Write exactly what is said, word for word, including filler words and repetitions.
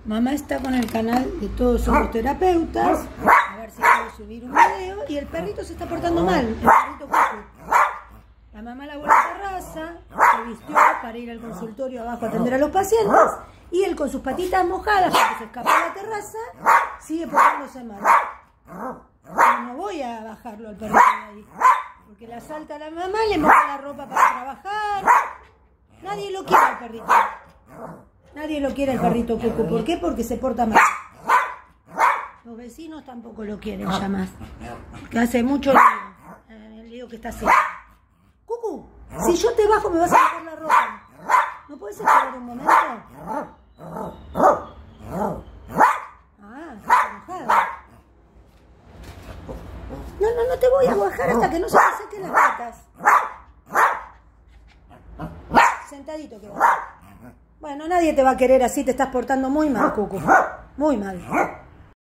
Mamá está con el canal de Todos Somos Terapeutas. A ver si puedo subir un video. Y el perrito se está portando mal. El perrito Cucu. La mamá lavó la terraza, se vistió para ir al consultorio abajo a atender a los pacientes. Y él con sus patitas mojadas, porque se escapó a la terraza, sigue portándose mal. Pero no voy a bajarlo al perrito de ahí. Porque la salta a la mamá, le moja la ropa para trabajar. Nadie lo quiere al perrito. Nadie lo quiere al perrito Cucu. ¿Por qué? Porque se porta mal. Los vecinos tampoco lo quieren ya más. Porque hace mucho lío. Eh, el lío que está haciendo. Cucu, si yo te bajo me vas a bajar la ropa. ¿No puedes esperar un momento? Ah, estás enojada. No, no, no te voy a bajar hasta que no se te sequen las patas. Sentadito que va. Bueno, nadie te va a querer así, te estás portando muy mal, Cucu. Muy mal.